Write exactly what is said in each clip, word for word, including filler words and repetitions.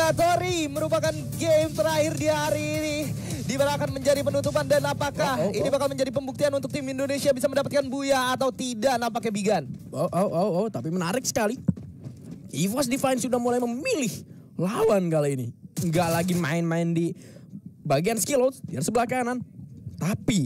Obligatory merupakan game terakhir di hari ini. Di mana akan menjadi penutupan dan apakah oh, oh, oh. ini bakal menjadi pembuktian untuk tim Indonesia bisa mendapatkan buya atau tidak nampaknya Bigan. Oh, oh, oh, oh, tapi menarik sekali. EVOS Divine sudah mulai memilih lawan kali ini. Nggak lagi main-main di bagian skill di sebelah kanan. Tapi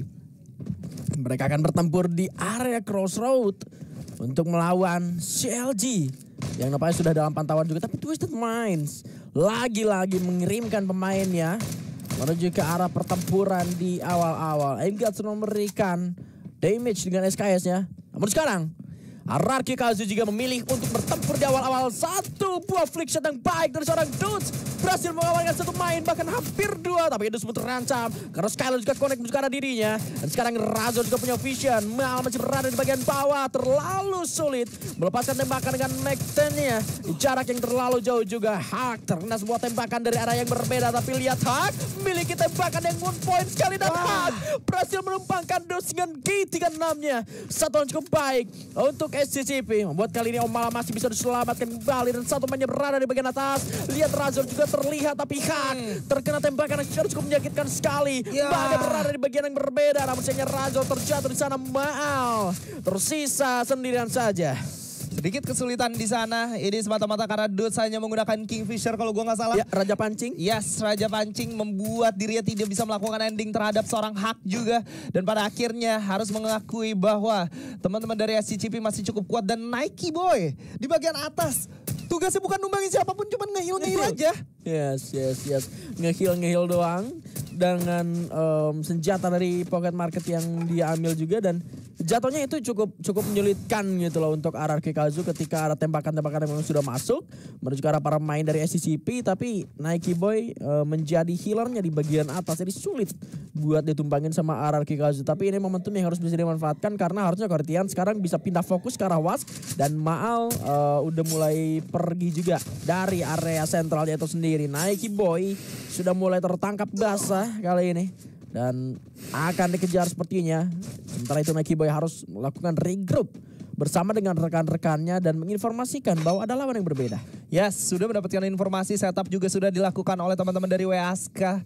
mereka akan bertempur di area crossroad untuk melawan C L G. Yang nampaknya sudah dalam pantauan juga. Tapi Twisted Minds lagi-lagi mengirimkan pemainnya menuju ke arah pertempuran di awal-awal. Enggak sudah memberikan damage dengan S K S-nya. Namun sekarang R R Q Kazu juga memilih untuk bertempur di awal-awal. Satu buah flick shot yang baik dari seorang Dudes. Berhasil mengamankan satu main, bahkan hampir dua. Tapi Dudes pun terancam karena Skyler juga connect menuju ke arah dirinya. Dan sekarang Razor juga punya vision. Mal masih berada di bagian bawah. Terlalu sulit melepaskan tembakan dengan Mac ten-nya. Di jarak yang terlalu jauh juga. Hak terkena sebuah tembakan dari arah yang berbeda. Tapi lihat Hak memiliki tembakan yang one point sekali. Dan Hak berhasil menumpangkan Dudes dengan G tiga puluh enam-nya. Satuan cukup baik untuk S C C P. Membuat kali ini Omala masih bisa diselamatkan kembali. Dan satu mainnya berada di bagian atas. Lihat Razor juga terlihat. Tapi Hak hmm. terkena tembakan yang cukup menyakitkan sekali. Ya. Bahkan berada di bagian yang berbeda. Namun sayangnya Razor terjatuh di sana. Maal tersisa sendirian saja. Sedikit kesulitan di sana. Ini semata-mata karena Dudes hanya menggunakan Kingfisher kalau gue nggak salah. Ya, Raja Pancing. Yes, Raja Pancing membuat dirinya tidak bisa melakukan ending terhadap seorang Hak juga. Dan pada akhirnya harus mengakui bahwa teman-teman dari S C C P masih cukup kuat. Dan Nike Boy di bagian atas. Tugasnya bukan numbangin siapapun, cuma nge-heal-nge-heal aja. Yes, yes, yes. Nge-heal-nge-heal doang. Dengan um, senjata dari Pocket Market yang dia ambil juga. Dan jatuhnya itu cukup cukup menyulitkan gitu loh untuk R R Q Kazu ketika arah tembakan-tembakan yang memang sudah masuk. Menuju ke arah para pemain dari S C C P. Tapi Nike Boy uh, menjadi healernya di bagian atas. Jadi sulit buat ditumbangin sama R R Q Kazu. Tapi ini momentum yang harus bisa dimanfaatkan. Karena harusnya Kortian sekarang bisa pindah fokus ke arah Was. Dan Maal uh, udah mulai pergi juga dari area sentralnya itu sendiri. Nike Boy sudah mulai tertangkap basah kali ini. Dan akan dikejar sepertinya. Sementara itu Nike Boy harus melakukan regroup bersama dengan rekan-rekannya dan menginformasikan bahwa ada lawan yang berbeda. Yes, sudah mendapatkan informasi, setup juga sudah dilakukan oleh teman-teman dari W A S K.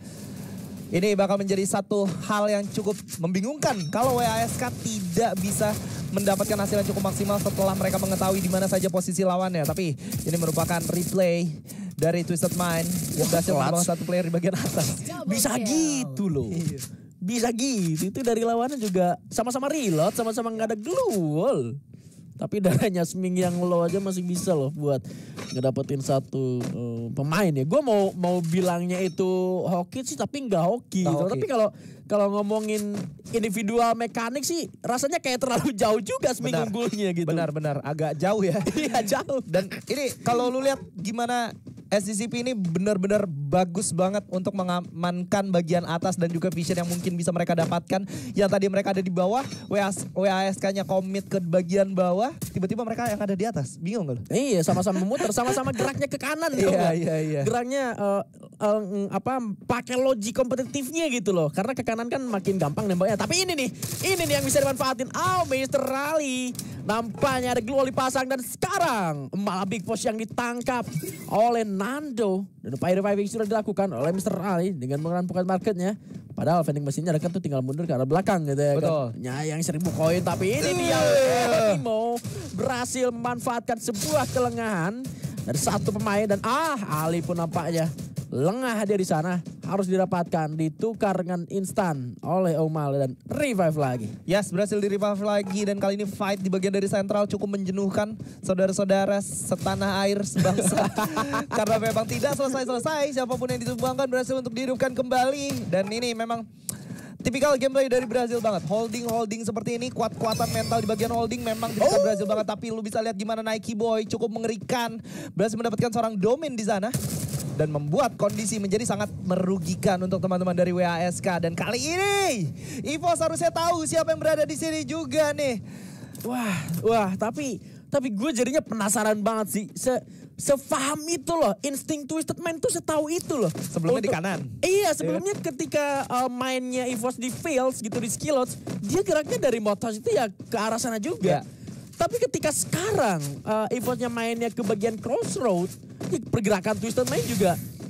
Ini bakal menjadi satu hal yang cukup membingungkan kalau W A S K tidak bisa mendapatkan hasil yang cukup maksimal setelah mereka mengetahui di mana saja posisi lawannya. Tapi ini merupakan replay dari Twisted Mind yang berhasil membawa satu player di bagian atas. Bisa gitu loh. Bisa gitu. Itu dari lawannya juga sama-sama reload, sama-sama nggak ada glue. Tapi darahnya Sming yang low aja masih bisa loh buat ngedapetin satu uh, pemain ya. Gue mau mau bilangnya itu hoki sih tapi nggak hoki. Gitu. Tapi kalau kalau ngomongin individual mekanik sih rasanya kayak terlalu jauh juga Sming unggulnya gitu. Benar-benar agak jauh ya. Iya jauh. Dan ini kalau lu lihat gimana S C C P ini benar-benar bagus banget untuk mengamankan bagian atas dan juga vision yang mungkin bisa mereka dapatkan. Yang tadi mereka ada di bawah, W A S K-nya komit ke bagian bawah, tiba-tiba mereka yang ada di atas. Bingung gak lu? Iya, sama-sama memutar, sama-sama geraknya ke kanan. Iya, iya, iya. Geraknya uh, uh, apa pakai logik kompetitifnya gitu loh. Karena ke kanan kan makin gampang nembaknya. Tapi ini nih, ini nih yang bisa dimanfaatin. Oh, mister Rally. Nampaknya ada glue dipasang dan sekarang malah Big Boss yang ditangkap oleh Nando. Dan upaya reviving sudah dilakukan oleh mister Ali dengan menggunakan Pocket Marketnya. Padahal vending mesinnya dekat tuh tinggal mundur ke arah belakang gitu ya. Betul. Kan? Nyayang seribu koin tapi ini dia Timo berhasil memanfaatkan sebuah kelengahan dari satu pemain. Dan ah Ali pun nampaknya lengah dia di sana. Harus didapatkan, ditukar dengan instan oleh Omal dan revive lagi. Yes, berhasil di revive lagi dan kali ini fight di bagian dari sentral cukup menjenuhkan saudara-saudara setanah air sebangsa. Karena memang tidak selesai-selesai, siapapun yang ditumbangkan berhasil untuk dihidupkan kembali. Dan ini memang tipikal gameplay dari Brazil banget. Holding-holding seperti ini, kuat-kuatan mental di bagian holding memang tidak oh. Brazil banget. Tapi lu bisa lihat gimana Nike Boy cukup mengerikan. Berhasil mendapatkan seorang domain di sana. Dan membuat kondisi menjadi sangat merugikan untuk teman-teman dari W A S K. Dan kali ini EVOS harusnya tahu siapa yang berada di sini juga nih. Wah, wah tapi tapi gue jadinya penasaran banget sih. Se Sefaham itu loh, insting Twisted Mind tuh setahu itu loh. Sebelumnya untuk, di kanan. Iya, sebelumnya yeah. ketika uh, mainnya EVOS di Fields gitu di Skillots, dia geraknya dari Motos itu ya ke arah sana juga. Yeah. Tapi ketika sekarang uh, EVOS-nya mainnya ke bagian Crossroad, pergerakan Twisted Mind juga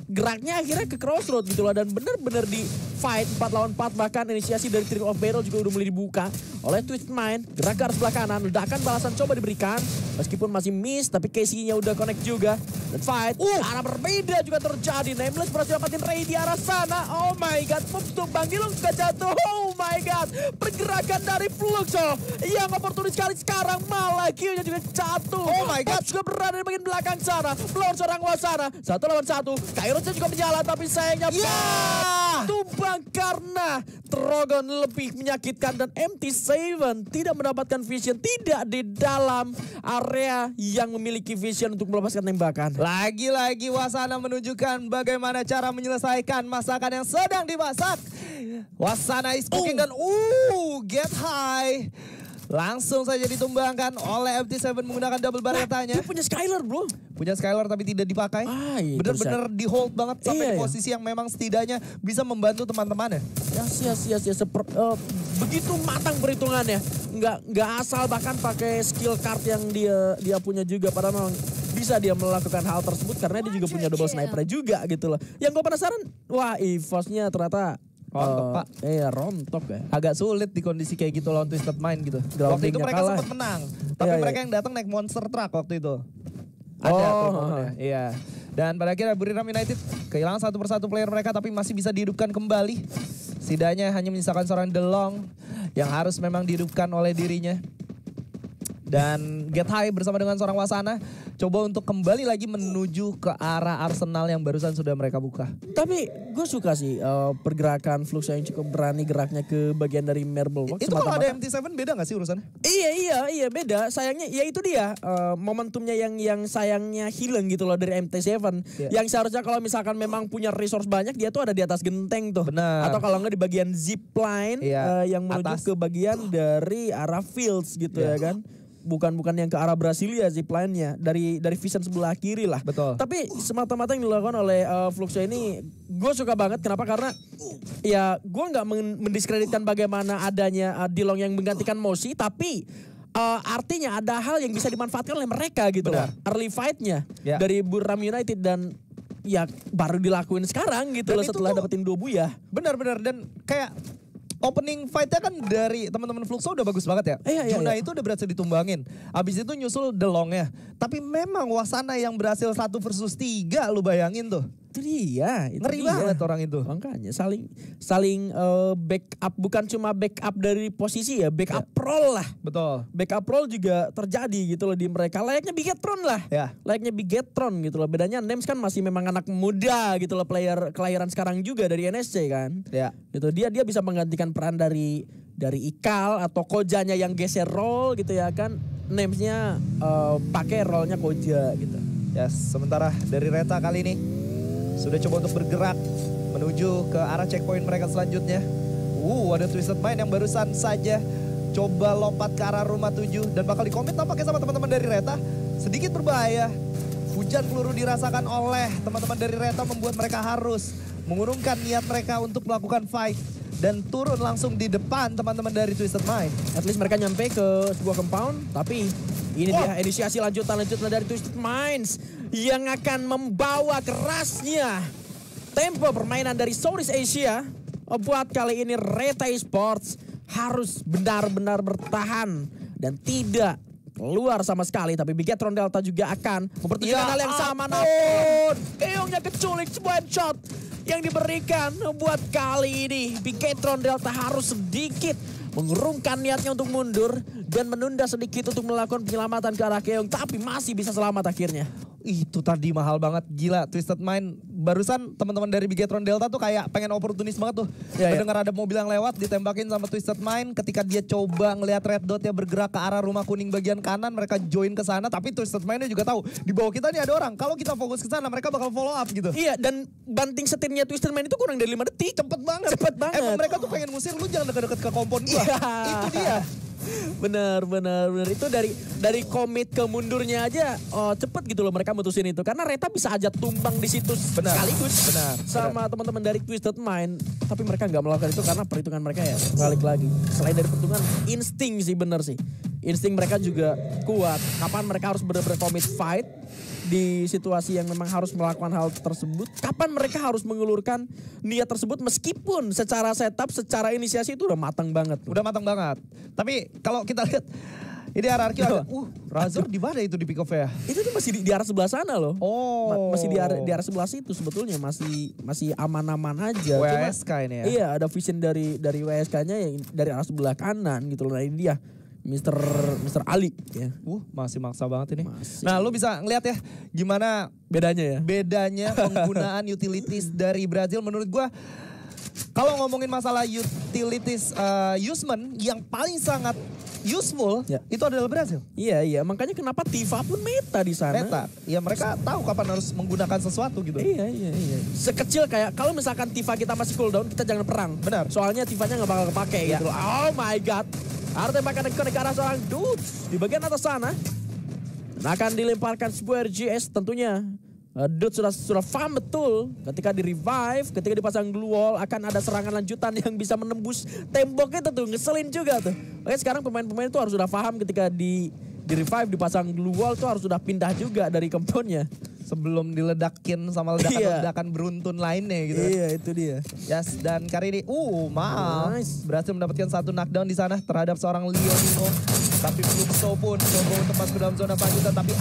geraknya akhirnya ke crossroad gitu loh. Dan bener-bener di fight empat lawan empat, bahkan inisiasi dari Trial of Battle juga udah mulai dibuka oleh Twisted Mind. Gerak ke arah sebelah kanan, ledakan balasan coba diberikan. Meskipun masih miss, tapi Casey-nya udah connect juga. Dan fight, uh. arah berbeda juga terjadi. Nameless berhasil dapatin Ray di arah sana. Oh my god, moves tumbang, Gilong juga jatuh. Oh my god, pergerakan dari Fluxo yang oportunis sekali sekarang, malah Q-nya juga jatuh. Oh my god, juga berada di bagian belakang sana. Melawan seorang Wasana, satu lawan satu. Kairos juga menyala, tapi sayangnya yeah. tumbang karena Trogon lebih menyakitkan. Dan M T tujuh tidak mendapatkan vision, tidak di dalam area yang memiliki vision untuk melepaskan tembakan. Lagi-lagi Wasana menunjukkan bagaimana cara menyelesaikan masakan yang sedang dimasak. Wasana is cooking uh. dan uh get high. Langsung saja ditumbangkan oleh M T tujuh menggunakan double baretanya. Dia punya Skylar bro. Punya Skylar tapi tidak dipakai. Ah, bener-bener di hold banget sampai iya, di posisi iya. yang memang setidaknya bisa membantu teman-temannya. Ya sia sia sia seper, uh, begitu matang perhitungannya. Nggak nggak asal bahkan pakai skill card yang dia dia punya juga. Padahal memang bisa dia melakukan hal tersebut karena dia juga punya double sniper juga gitu loh. Yang gue penasaran, wah E V O S-nya ternyata rontok uh, pak. Iya rontok ya. Agak sulit di kondisi kayak gitu lawan Twisted Mind gitu. Waktu itu mereka sempat menang. Tapi iya, mereka iya. yang datang naik monster truck waktu itu. Ada oh, uh, iya. Dan pada akhirnya Buriram United kehilangan satu persatu player mereka tapi masih bisa dihidupkan kembali. Setidaknya hanya menyisakan seorang DeLong yang harus memang dihidupkan oleh dirinya. Dan Get High bersama dengan seorang Wasana coba untuk kembali lagi menuju ke arah Arsenal yang barusan sudah mereka buka. Tapi gue suka sih uh, pergerakan Flux yang cukup berani geraknya ke bagian dari Marble Box. Itu kalau ada M T tujuh beda gak sih urusannya? Iya iya iya beda. Sayangnya ya itu dia uh, momentumnya yang yang sayangnya hilang gitu loh dari M T tujuh. Yeah. Yang seharusnya kalau misalkan memang punya resource banyak dia tuh ada di atas genteng tuh. Benar. Atau kalau enggak di bagian zip line yeah. uh, yang menuju atas. ke bagian dari arah fields gitu yeah. ya kan. Bukan-bukan yang ke arah Brasilia zipline-nya dari dari vision sebelah kiri lah. Betul. Tapi semata-mata yang dilakukan oleh uh, Fluxo ini gue suka banget. Kenapa? Karena ya gue nggak mendiskreditkan bagaimana adanya uh, Dilong yang menggantikan Mosi, tapi uh, artinya ada hal yang bisa dimanfaatkan oleh mereka gitu. Benar. Early fight-nya ya. dari Buriram United dan ya baru dilakuin sekarang gitu loh setelah dapetin dua buya. Benar-benar dan kayak opening fight-nya kan dari teman-teman Fluxo udah bagus banget ya. Iya, iya, Juna iya. itu udah berhasil ditumbangin. Abis itu nyusul DeLongnya. Tapi memang Wasana yang berhasil satu versus tiga lu bayangin tuh. Itu dia. Itu Ngeri dia. banget orang itu. Makanya saling saling uh, backup. Bukan cuma backup dari posisi ya. Backup ya. roll lah. Betul. Backup roll juga terjadi gitu loh di mereka. Layaknya Bigetron lah. Ya. Layaknya Bigetron gitu loh. Bedanya Nems kan masih memang anak muda gitu loh. Player kelahiran sekarang juga dari N S C kan. Ya. Gitu. Dia dia bisa menggantikan peran dari dari Ikal atau Kojanya yang geser roll gitu ya kan. Nemsnya uh, pakai rollnya Koja gitu. Yes, sementara dari Reta kali ini sudah coba untuk bergerak menuju ke arah checkpoint mereka selanjutnya. Uh, ada Twisted Mind yang barusan saja coba lompat ke arah rumah tujuh dan bakal dikomit tampaknya sama teman-teman dari Reta. Sedikit berbahaya. Hujan peluru dirasakan oleh teman-teman dari Reta membuat mereka harus mengurungkan niat mereka untuk melakukan fight. Dan turun langsung di depan teman-teman dari Twisted Mind. At least mereka nyampe ke sebuah compound. Tapi ini oh. dia inisiasi lanjutan-lanjutan dari Twisted Minds. Yang akan membawa kerasnya tempo permainan dari Southeast Asia. Buat kali ini Reta Esports harus benar-benar bertahan. Dan tidak keluar sama sekali. Tapi Bigetron Delta juga akan mempertunjukkan ya, hal yang sama. Namun Keongnya keculik sebuah headshot yang diberikan buat kali ini. Bigetron Delta harus sedikit mengurungkan niatnya untuk mundur dan menunda sedikit untuk melakukan penyelamatan ke arah Keong, tapi masih bisa selamat akhirnya. Itu tadi mahal banget, gila. Twisted Mind barusan teman-teman dari Bigetron Delta tuh kayak pengen oportunis banget tuh. Ya, mendengar ya. ada mobil yang lewat ditembakin sama Twisted Mind. Ketika dia coba ngelihat red dot ya bergerak ke arah rumah kuning bagian kanan, mereka join ke sana. Tapi Twisted Mindnya juga tahu di bawah kita nih ada orang. Kalau kita fokus ke sana mereka bakal follow up gitu. Iya, dan banting setirnya Twisted Mind itu kurang dari lima detik. Cepet banget. Cepet banget. Emang mereka tuh pengen ngusir lu jangan deket-deket ke kompon gua. Iya. Itu dia. Bener, bener, bener. Itu dari dari komit ke mundurnya aja oh, cepet gitu loh mereka mutusin itu. Karena Reta bisa aja tumbang di situ benar, sekaligus benar, sama teman-teman dari Twisted Mind. Tapi mereka nggak melakukan itu karena perhitungan mereka ya balik lagi. Selain dari perhitungan, insting sih bener sih. Insting mereka juga kuat. Kapan mereka harus bener-bener komit fight di situasi yang memang harus melakukan hal tersebut, kapan mereka harus mengulurkan niat tersebut meskipun secara setup, secara inisiasi itu udah matang banget. Udah matang banget. Tapi kalau kita lihat ini R R Q ada, uh Razor di mana itu di pick off ya? Itu tuh masih di, di arah sebelah sana loh. Oh. Ma- masih di arah, di arah sebelah situ sebetulnya masih masih aman-aman aja. W S K ini ya? Iya, ada vision dari dari W S K-nya yang dari arah sebelah kanan gitu loh. Nah ini dia. Mister Mister Ali ya. Uh, masih maksa banget ini. Masih. Nah, lu bisa ngeliat ya gimana Bedanya ya. bedanya penggunaan utilities dari Brazil menurut gua. Kalau ngomongin masalah utilities uh, Usman yang paling sangat useful Ya. itu adalah Brazil. Iya iya, makanya kenapa Tifa pun meta di sana. Meta. Ya mereka tahu kapan harus menggunakan sesuatu gitu. Iya iya iya. Sekecil kayak kalau misalkan Tifa kita masih cooldown, kita jangan perang. Benar. Soalnya Tifanya nggak bakal kepake Ya. gitu loh. Oh my god. Ada tembakan ke arah seorang Dudes di bagian atas sana. Dan akan dilemparkan sebuah R G S tentunya. Uh, Dudes sudah sudah paham betul ketika di revive, ketika dipasang glue wall akan ada serangan lanjutan yang bisa menembus tembok itu tuh, ngeselin juga tuh. Oke, sekarang pemain-pemain itu harus sudah paham ketika di di revive dipasang glue wall tuh harus sudah pindah juga dari compoundnya. Sebelum diledakin sama ledakan-ledakan beruntun lainnya gitu. Iya, itu dia. Yes, dan kali ini, uh, mal. Nice. Berhasil mendapatkan satu knockdown di sana terhadap seorang Leonino. Tapi Fluxo pun coba untuk masuk ke dalam zona selanjutnya, tapi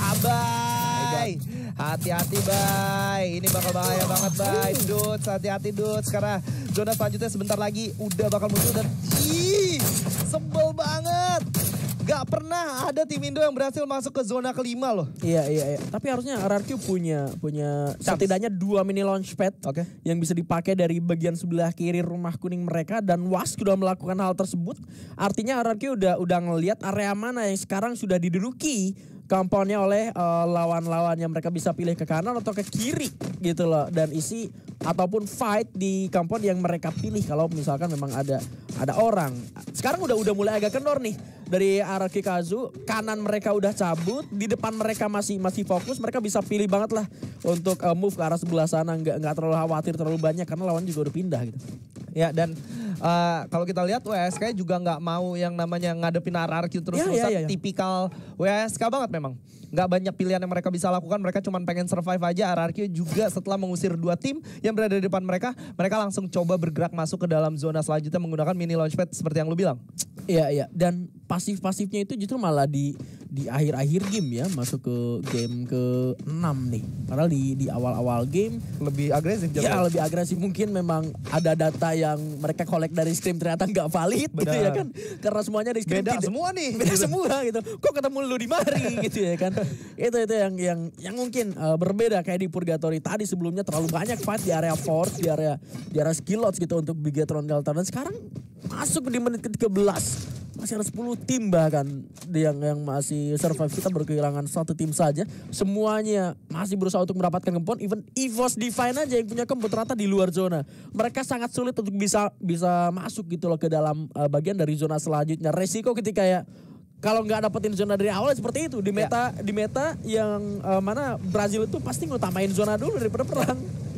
abai. Hati-hati, Bay. Ini bakal bahaya banget, Bay. Dudes, hati-hati, Dudes. Karena zona selanjutnya sebentar lagi udah bakal muncul dan ih, sebel banget. Gak pernah ada tim Indo yang berhasil masuk ke zona kelima loh. Iya, iya, iya. Tapi harusnya R R Q punya punya Chance. setidaknya dua mini launchpad Oke. yang bisa dipakai dari bagian sebelah kiri rumah kuning mereka dan W A S sudah melakukan hal tersebut. Artinya R R Q udah udah ngelihat area mana yang sekarang sudah diduduki compoundnya oleh uh, lawan-lawan yang mereka bisa pilih ke kanan atau ke kiri gitu loh, dan isi ataupun fight di compound yang mereka pilih kalau misalkan memang ada ada orang. Sekarang udah udah mulai agak kendor nih dari arah Kikazu, kanan mereka udah cabut, di depan mereka masih masih fokus, mereka bisa pilih banget lah untuk uh, move ke arah sebelah sana, nggak nggak terlalu khawatir terlalu banyak karena lawan juga udah pindah gitu. Ya, dan uh, kalau kita lihat W S K juga nggak mau yang namanya ngadepin R R Q terus-terusan. Ya, ya, ya, ya. Tipikal W S K banget memang. Nggak banyak pilihan yang mereka bisa lakukan, mereka cuma pengen survive aja. R R Q juga setelah mengusir dua tim yang berada di depan mereka, mereka langsung coba bergerak masuk ke dalam zona selanjutnya menggunakan mini launchpad seperti yang lu bilang. Iya, iya. Dan pasif-pasifnya itu justru malah di di akhir-akhir game ya, masuk ke game ke enam nih. Padahal di di awal-awal game Lebih agresif. ya jatuhnya. lebih agresif, mungkin memang ada data yang mereka collect dari Scrim ternyata nggak valid gitu ya Benar. kan. Karena semuanya di Scrim Beda tidak- semua nih. Beda semua gitu. Kok ketemu lu di mari gitu ya kan. Itu itu yang yang yang mungkin uh, berbeda kayak di Purgatory tadi, sebelumnya terlalu banyak fight di area force, di area di area skill lots gitu untuk Bigatron Delta, dan sekarang masuk di menit ke tiga belas. Masih ada sepuluh tim bahkan yang yang masih survive. Kita baru kehilangan satu tim saja. Semuanya masih berusaha untuk mendapatkan kempon. Even EVOS Divine aja yang punya kempon ternyata di luar zona. Mereka sangat sulit untuk bisa bisa masuk gitu loh ke dalam uh, bagian dari zona selanjutnya. Resiko ketika ya kalau nggak dapetin zona dari awal seperti itu. Di meta di meta yang uh, mana Brazil itu pasti ngutamain zona dulu daripada perang.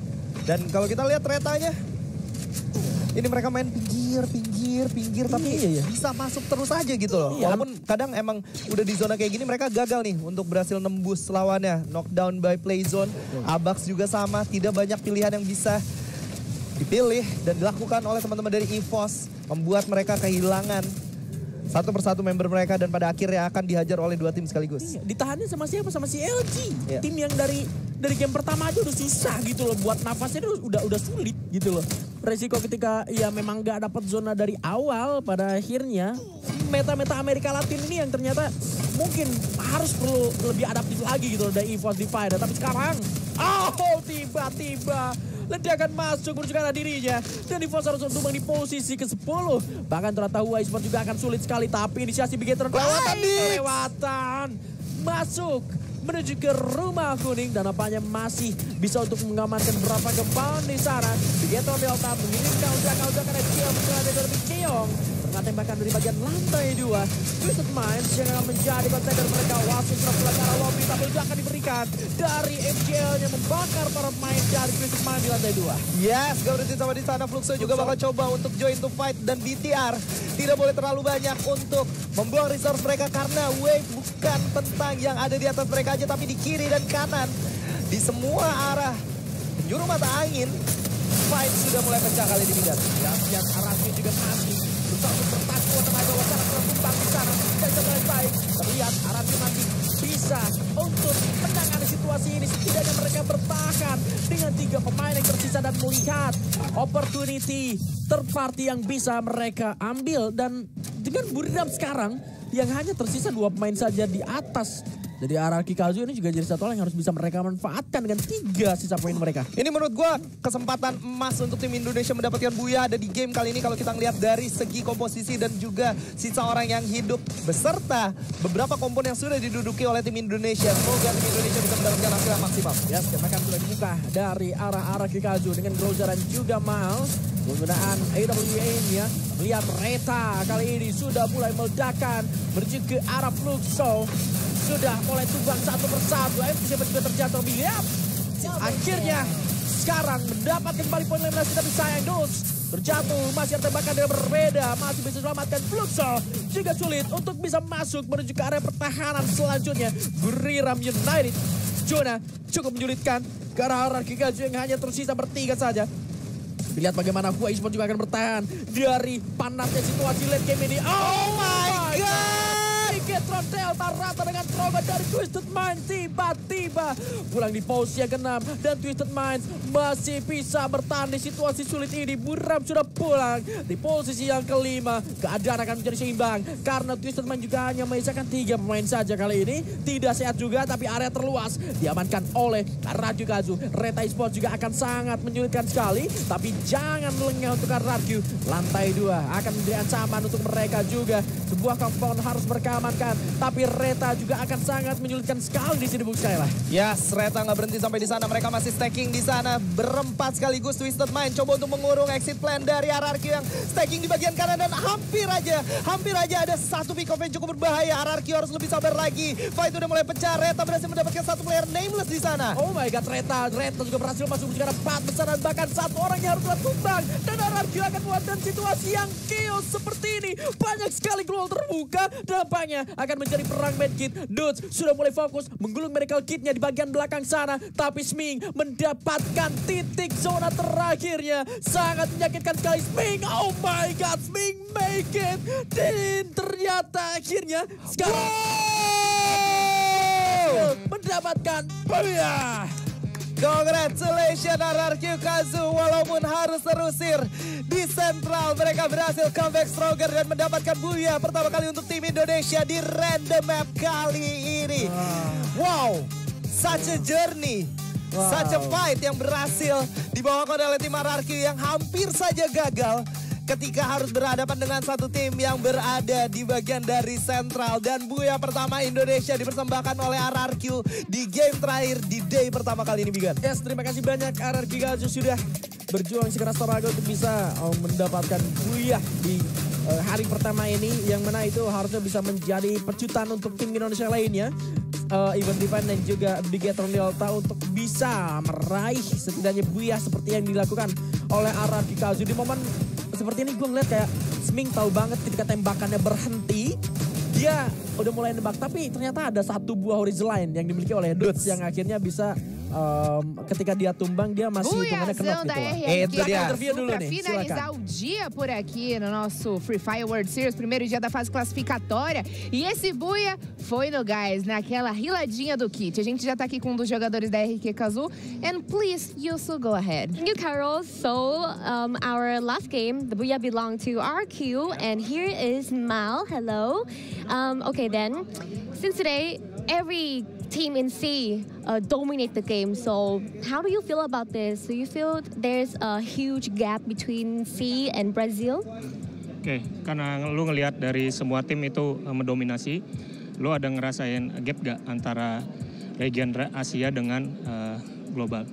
Dan kalau kita lihat retanya, ini mereka main pinggir, pinggir, pinggir, tapi Iya, iya. bisa masuk terus aja gitu loh. Iya. Walaupun kadang emang udah di zona kayak gini mereka gagal nih untuk berhasil nembus lawannya. Knockdown by Playzone, Abax juga sama, tidak banyak pilihan yang bisa dipilih dan dilakukan oleh teman-teman dari EVOS. Membuat mereka kehilangan satu persatu member mereka dan pada akhirnya akan dihajar oleh dua tim sekaligus. Iya, ditahannya sama siapa? Sama si L G. Iya. Tim yang dari dari game pertama aja udah susah gitu loh, buat nafasnya itu udah udah sulit gitu loh. Resiko ketika ya memang gak dapat zona dari awal, pada akhirnya meta-meta Amerika Latin ini yang ternyata mungkin harus perlu lebih adaptif lagi gitu loh dari EVOS Divide. Tapi sekarang, oh tiba-tiba ledakan masuk menuju arah dirinya. Dan EVOS harus tumbang di posisi ke sepuluh. Bahkan ternyata Huawei Sport juga akan sulit sekali. Tapi inisiasi Bigetron Kelewatan, Dix. kelewatan. Masuk menuju ke rumah kuning. Dan apanya masih bisa untuk mengamankan beberapa compound di sana. Bigetron Delta mengirimkan ujakan-ujakan S Q L menjadi lebih keong. Tengah tembakan dari bagian lantai dua. Twisted Minds yang akan menjadi kontender mereka. Wasit sebelah ke arah lobby, tapi akan diberikan dari M J L-nya membakar para pemain dari Twisted Minds di lantai dua. Yes, gak berhenti sama di sana. Fluxo juga bakal coba untuk join to fight dan B T R tidak boleh terlalu banyak untuk membuang resource mereka karena wave bukan tentang yang ada di atas mereka, aja, tapi di kiri dan kanan, di semua arah penjuru mata angin, fight sudah mulai pecah kali ini Bidan. Ya, yang arahnya juga masih berusaha untuk bertahan tenaga wacana tertumpang di sana. Dan sebenarnya baik, terlihat arahnya masih bisa untuk menangani situasi ini. Setidaknya mereka bertahan dengan tiga pemain yang tersisa dan melihat opportunity third party yang bisa mereka ambil. Dan dengan Buridam sekarang yang hanya tersisa dua pemain saja di atas. Jadi Araki Kazu ini juga jadi satu hal yang harus bisa mereka manfaatkan dengan tiga sisa poin mereka. Ini menurut gue kesempatan emas untuk tim Indonesia mendapatkan buya ada di game kali ini kalau kita ngelihat dari segi komposisi dan juga sisa orang yang hidup beserta beberapa komponen yang sudah diduduki oleh tim Indonesia. Semoga tim Indonesia bisa mendapatkan hasil yang maksimal. Ya, yes, tembakan sudah dibuka dari arah Araki Kazu dengan Groza dan juga Miles. Penggunaan A W A-nya, lihat Reta kali ini sudah mulai meledakan menuju ke arah Fluxo. Sudah mulai tumbang satu persatu. M T C juga terjatuh. Lihat. Akhirnya sekarang mendapatkan kembali poin eliminasi, tapi sayang Dulce terjatuh. Masih ada tembakan yang berbeda. Masih bisa selamatkan Fluxo. Juga sulit untuk bisa masuk menuju ke area pertahanan selanjutnya. Buriram United. Zona cukup menyulitkan ke arah Araki Kazu yang hanya tersisa bertiga saja. Lihat bagaimana Hua Esports juga akan bertahan dari panasnya situasi late game ini. Oh my god! Getron Delta rata dengan Trogot dari Twisted Minds. Tiba-tiba pulang di pause yang keenam. Dan Twisted Minds masih bisa bertahan di situasi sulit ini. Buram sudah pulang di posisi yang kelima. Keadaan akan menjadi seimbang. Karena Twisted Minds juga hanya menyisakan tiga pemain saja kali ini. Tidak sehat juga, tapi area terluas diamankan oleh Radio Kazu. Reta Esports juga akan sangat menyulitkan sekali. Tapi jangan lengah untuk Radio. Lantai dua akan menjadi ancaman untuk mereka juga. Sebuah compound harus berkeaman. Tapi Reta juga akan sangat menyulitkan sekali di sini Bung Skyla. Yes, Reta nggak berhenti sampai di sana. Mereka masih stacking di sana. Berempat sekaligus Twisted Mind coba untuk mengurung exit plan dari R R Q yang stacking di bagian kanan. Dan hampir aja, hampir aja ada satu pick off yang cukup berbahaya. R R Q harus lebih sabar lagi. Fight udah mulai pecah. Reta berhasil mendapatkan satu player Nameless di sana. Oh my god, Reta. Reta juga berhasil masuk ke empat besar dan bahkan satu orang yang harus tumbang. Dan R R Q akan membuatkan situasi yang chaos seperti ini. Banyak sekali gol terbuka. Dampaknya akan menjadi perang medkit. Dudes sudah mulai fokus menggulung medical kitnya di bagian belakang sana. Tapi Sming mendapatkan titik zona terakhirnya. Sangat menyakitkan sekali Sming. Oh my god, Sming make it. Dan ternyata akhirnya sekarang wow! mendapatkan buya. Congratulations R R Q Kazu, walaupun harus terusir di sentral, mereka berhasil comeback stronger dan mendapatkan buya pertama kali untuk tim Indonesia di random map kali ini. Wow, such a journey, wow. Such a fight yang berhasil dibawakan oleh tim R R Q yang hampir saja gagal ketika harus berhadapan dengan satu tim yang berada di bagian dari sentral. Dan buya pertama Indonesia dipersembahkan oleh R R Q di game terakhir di day pertama kali ini, Bigan. Yes, terima kasih banyak R R Q Kazu sudah berjuang sekeras tenaga untuk bisa uh, mendapatkan buya di uh, hari pertama ini. Yang mana itu harusnya bisa menjadi pecutan untuk tim Indonesia lainnya. Uh, Event Divine dan juga Bigetron Delta untuk bisa meraih setidaknya buya seperti yang dilakukan oleh R R Q Kazu. Di momen seperti ini gue ngeliat kayak Sming tahu banget ketika tembakannya berhenti. Dia udah mulai nembak, tapi ternyata ada satu buah horizon line yang dimiliki oleh Dudes yang akhirnya bisa um, ketika dia tumbang dia masih hitungannya kenok gitu lah. Itu dia. Para finalizar o dia por aqui no nosso Free Fire World Series, primeiro dia da fase classificatória. E esse buia foi no gás, naquela riladinha do kit. A gente já tá aqui com um dos jogadores da R Q Kazu. And please, Yusu, go ahead. Thank you, Carol. So, um, our last game, the Booyah belonged to R Q, and here is Mal. Hello. Um, okay, then, since today, every team in C uh, dominate the game, so how do you feel about this? Do you feel there's a huge gap between C and Brazil? Oke, okay, karena lu ngelihat dari semua tim itu uh, mendominasi, lu ada ngerasain gap gak antara region Asia dengan uh, global?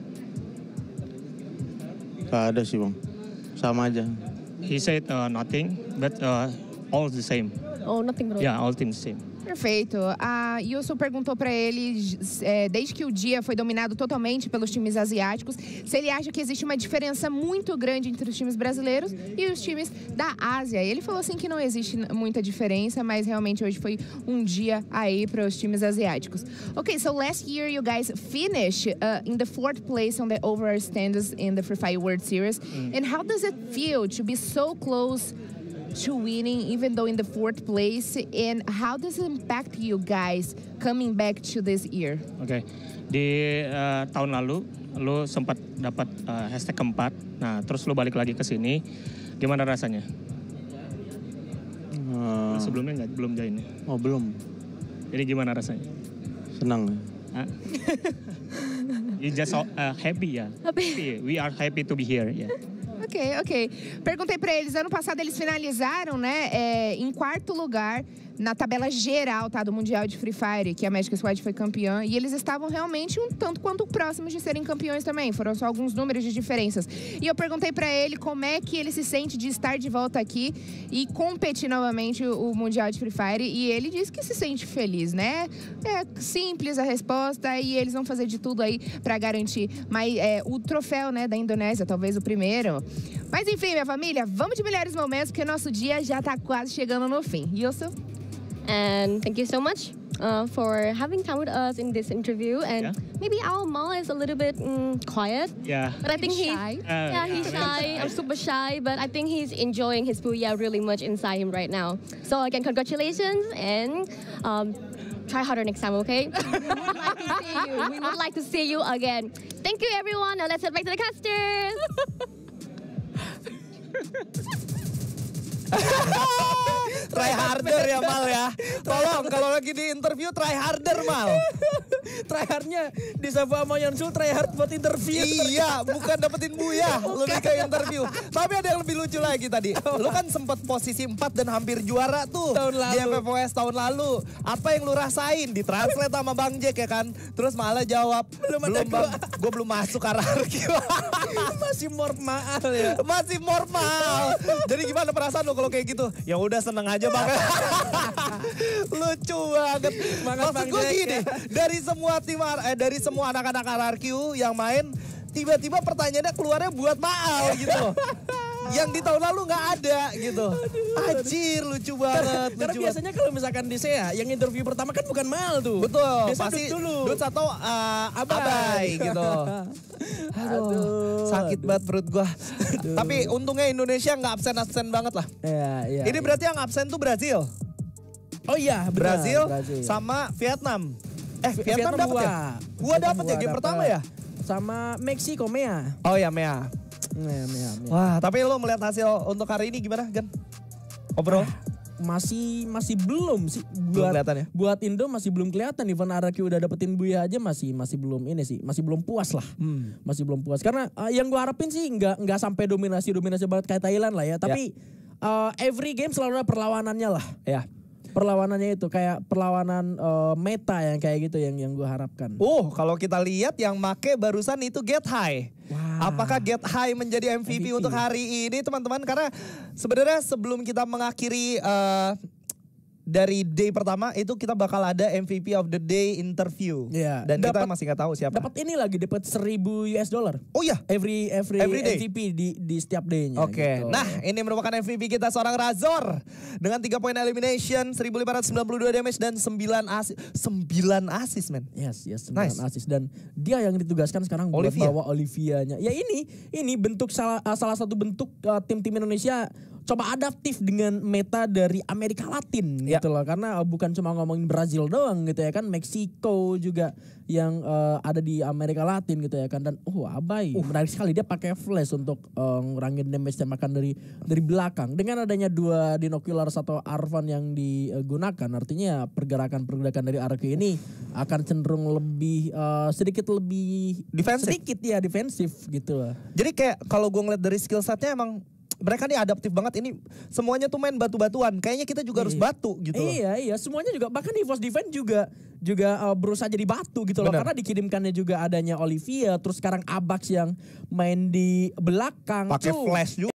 Gak ada sih bang, sama aja. He said uh, nothing, but uh, all the same. Oh, nothing bro. Yeah, all teams same. Perfeito. A Yusu perguntou para ele, é, desde que o dia foi dominado totalmente pelos times asiáticos, se ele acha que existe uma diferença muito grande entre os times brasileiros e os times da Ásia. Ele falou assim que não existe muita diferença, mas realmente hoje foi um dia aí para os times asiáticos. Okay, so last year you guys finished uh, in the fourth place on the overall standings in the Free Fire World Series. Mm. And how does it feel to be so close to winning, even though in the fourth place, and how does it impact you guys coming back to this year? Oke, okay. Di uh, tahun lalu lu sempat dapat uh, hashtag keempat, nah terus lu balik lagi ke sini, gimana rasanya? Uh, Sebelumnya nggak belum join? Oh belum. Jadi gimana rasanya? Senang. Huh? You just uh, happy ya? Yeah? Happy. We are happy to be here. Yeah. Ok, ok. Perguntei para eles, ano passado eles finalizaram, né, é, em quarto lugar na tabela geral, tá, do Mundial de Free Fire, que a Magic Squad foi campeã, e eles estavam realmente um tanto quanto próximos de serem campeões também, foram só alguns números de diferenças. E eu perguntei para ele como é que ele se sente de estar de volta aqui e competir novamente o, o Mundial de Free Fire, e ele disse que se sente feliz, né? É simples a resposta, e eles vão fazer de tudo aí para garantir mas, é, o troféu, né, da Indonésia, talvez o primeiro. Mas enfim, minha família, vamos de melhores momentos, porque nosso dia já tá quase chegando no fim. Yusu? And thank you so much uh, for having time with us in this interview. And yeah. maybe our Mal is a little bit mm, quiet. Yeah. But I think he's he, shy. Uh, yeah, he's yeah, shy. I'm super shy, but I think he's enjoying his booyah really much inside him right now. So again, congratulations and um, try harder next time, okay? We would like to see you. We would like to see you again. Thank you, everyone. Now let's head back to the casters. Try harder ya Mal ya. Tolong kalau lagi di interview try harder Mal. Try hardnya di Safa sama Yonsul try hard buat interview. Iya, bukan dapetin buya, lebih ke interview. Tapi ada yang lebih lucu lagi tadi. Lu kan sempat posisi empat dan hampir juara tuh tahun lalu. di F F O S tahun lalu. Apa yang lu rasain? Ditranslate sama Bang Jack ya kan. Terus malah jawab, belum, belum Bang, gue belum masuk hierarki. Masih normal ya. Masih normal. Jadi gimana perasaan lu kalau kayak gitu? Ya udah seneng aja Bang. Lucu banget. Maksud gue gini, dari semua tim eh, dari semua anak-anak R R Q yang main, tiba-tiba pertanyaannya keluarnya buat Maal gitu. Yang di tahun lalu nggak ada gitu. Anjir, lucu banget. Karena lucu biasanya kalau misalkan di S E A, yang interview pertama kan bukan Maal tuh. Betul, biasa pasti dulu. Duts atau uh, Abai. Abai gitu. Aduh, Aduh, sakit banget perut gua. Tapi untungnya Indonesia nggak absen-absen banget lah. Iya, iya. Ini berarti yang absen tuh Brazil. Oh iya, benar, Brazil, Brazil sama Vietnam. Eh, Vietnam, Vietnam dapat ya? Gua dapat ya game pertama ya? Sama Meksiko, Mea. Oh ya, Mea. Mea, Mea, Mea. Wah, tapi lo melihat hasil untuk hari ini gimana, Gan? Overall? Masih masih belum sih Belum buat kelihatan ya? buat Indo masih belum kelihatan. Even R R Q udah dapetin buya aja masih masih belum ini sih, masih belum puas lah. Hmm. Masih belum puas karena uh, yang gua harapin sih nggak nggak sampai dominasi dominasi banget kayak Thailand lah ya. Tapi ya. uh, every game selalu ada perlawanannya lah. Ya. Perlawanannya itu kayak perlawanan uh, meta yang kayak gitu yang yang gue harapkan. Oh, kalau kita lihat yang make barusan itu Get High. Wow. Apakah Get High menjadi M V P, M V P untuk hari ini teman-teman? Karena sebenarnya sebelum kita mengakhiri uh, dari day pertama itu kita bakal ada M V P of the day interview. Yeah. Dan dapet, kita masih nggak tahu siapa. Dapat ini lagi dapat seribu U S dollar. Oh iya, every every, every day. M V P di di setiap day-nya. Oke. Okay. Gitu. Nah, ini merupakan M V P kita seorang Razor dengan tiga poin elimination, seribu lima ratus sembilan puluh dua damage dan sembilan asis. sembilan asis, men. Yes, yes, sembilan nice. asis dan dia yang ditugaskan sekarang buat Olivia. bawa Olivianya. Ya ini ini bentuk salah salah satu bentuk uh, tim-tim Indonesia coba adaptif dengan meta dari Amerika Latin ya. gitu loh. Karena uh, bukan cuma ngomongin Brazil doang gitu ya kan, Meksiko juga yang uh, ada di Amerika Latin gitu ya kan. Dan oh Abai uh. menarik sekali, dia pakai flash untuk uh, ngurangin damage tembakan dari dari belakang. Dengan adanya dua Dinoculars atau Arvan yang digunakan, artinya pergerakan-pergerakan dari R Q ini akan cenderung lebih uh, sedikit lebih defensif. Sedikit ya defensif gitu loh. Jadi kayak kalau gue ngeliat dari skill setnya emang mereka nih adaptif banget. Ini semuanya tuh main batu-batuan. Kayaknya kita juga harus batu gitu loh. Iya, iya. Semuanya juga. Bahkan di Force Defense juga juga uh, berusaha jadi batu gitu loh. Bener. Karena dikirimkannya juga adanya Olivia. Terus sekarang Abax yang main di belakang. Pakai flash juga.